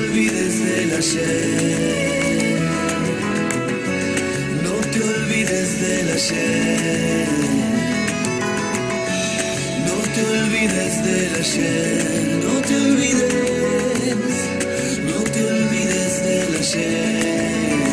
olvides del ayer. No te olvides del ayer. No te olvides del ayer. No te olvides. No te olvides del ayer.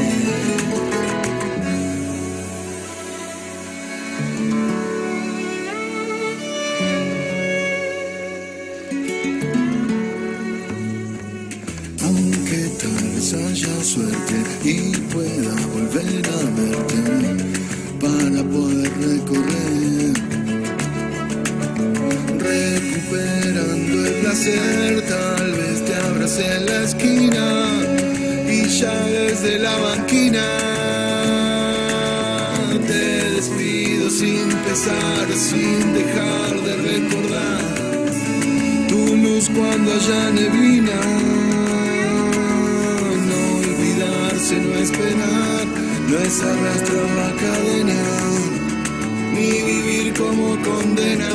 Haya suerte y pueda volver a verte para poder recorrer, recuperando el placer. Tal vez te abrace en la esquina y ya desde la banquina te despido sin pesar, sin dejar de recordar tu luz cuando haya neblina. No esperar, no es arrastrar la cadena, ni vivir como condena.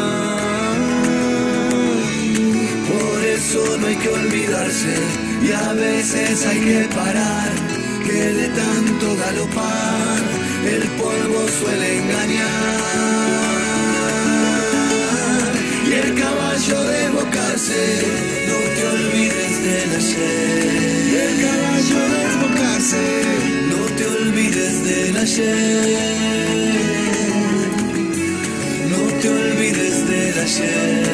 Por eso no hay que olvidarse y a veces hay que parar, que de tanto galopar el polvo suele engañar y el caballo desbocarse. No te olvides del ayer. Y el caballo desbocarse. No te olvides del ayer. No te olvides del ayer.